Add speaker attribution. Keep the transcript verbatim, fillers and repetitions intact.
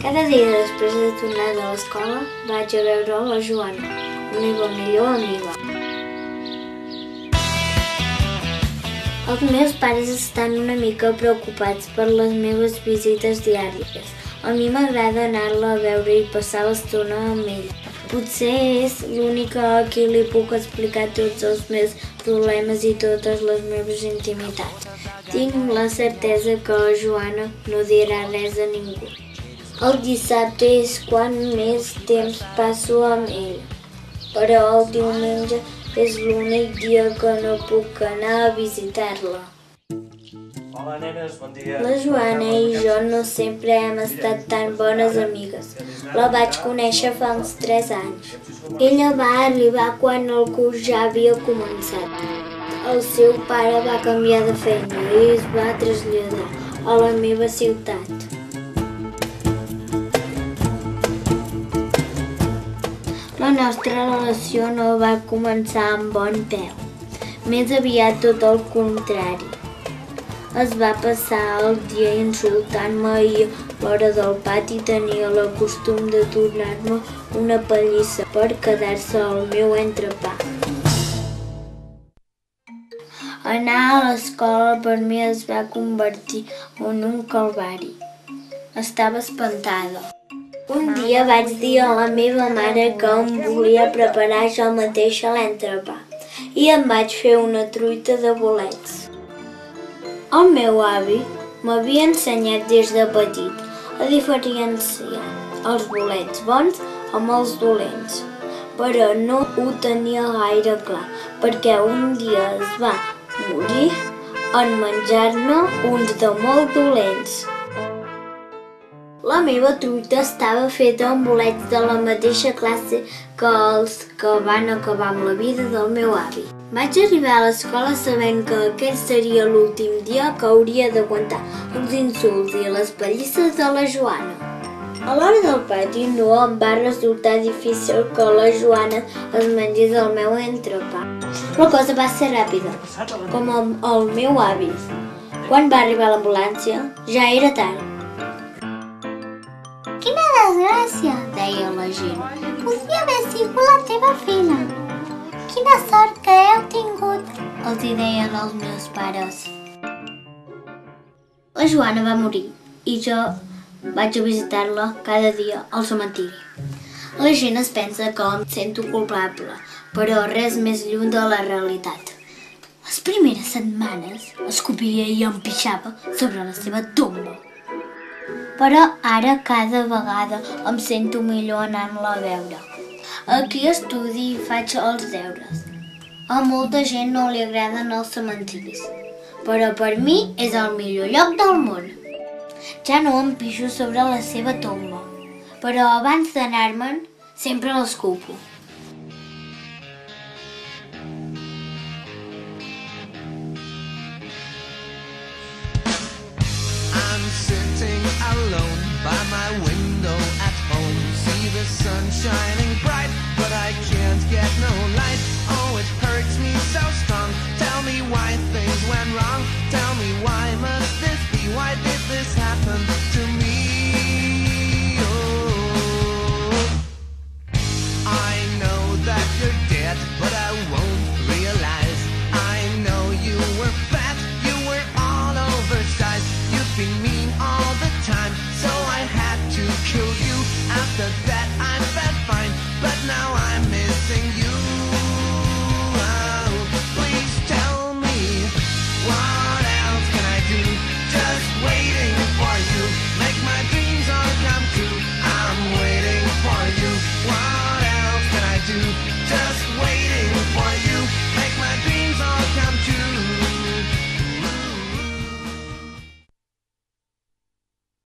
Speaker 1: Cada dia després de tornar de l'escola vaig a veure la Joana, la meva millor amiga. Els meus pares estan una mica preocupats per les meves visites diàries. A mi m'agrada anar-la a veure i passar l'estona amb ella. Potser és l'única a qui li puc explicar tots els meus problemes i totes les meves intimitats. Tinc la certesa que la Joana no dirà res a ningú. El dissabte és quan més temps passo amb ell, però el diumenge és l'únic dia que no puc anar a visitar-la.
Speaker 2: Hola, nenes, bon dia.
Speaker 1: La Joana i jo no sempre hem estat tan bones amigues. La vaig conèixer fa uns tres anys. Ella va arribar quan el curs ja havia començat. El seu pare va canviar de feina i es va traslladar a la meva ciutat. La nostra relació no va començar amb bon peu. Més aviat tot el contrari. Es va passar el dia insultant-me i a l'hora del pati tenia el costum de tornar-me una pallissa per quedar-se al meu entrepà. Anar a l'escola per mi es va convertir en un calvari. Estava espantada. Un dia vaig dir a la meva mare que em volia preparar jo mateixa l'entrepà i em vaig fer una truita de bolets. El meu avi m'havia ensenyat des de petit a diferenciar els bolets bons amb els dolents, però no ho tenia gaire clar perquè un dia es va morir en menjar-ne uns de molt dolents. La meva truita estava feta amb bolets de la mateixa classe que els que van acabar amb la vida del meu avi. Vaig arribar a l'escola sabent que aquest seria l'últim dia que hauria d'aguantar els insults i les pallisses de la Joana. A l'hora del pati no em va resultar difícil que la Joana es mengés el meu entrepà. La cosa va ser ràpida, com el meu avi. Quan va arribar l'ambulància, ja era tard.
Speaker 3: Quina desgràcia, deia la gent. Podria haver sigut la teva filla. Quina sort que heu tingut,
Speaker 1: els hi deien els meus pares. La Joana va morir i jo vaig a visitar-la cada dia al cementiri. La gent es pensa que em sento culpable, però res més lluny de la realitat. Les primeres setmanes escopia i em pixava sobre la seva tomba. Però ara cada vegada em sento millor anant-la a veure. Aquí estudi i faig els deures. A molta gent no li agraden els cementiris, però per mi és el millor lloc del món. Ja no em pixo sobre la seva tomba, però abans d'anar-me'n sempre l'escupo.
Speaker 4: Sitting alone by my window at home. See the sun shining bright, but I can't get no light. Oh, it hurts me so strong. Tell me why things went wrong. Tell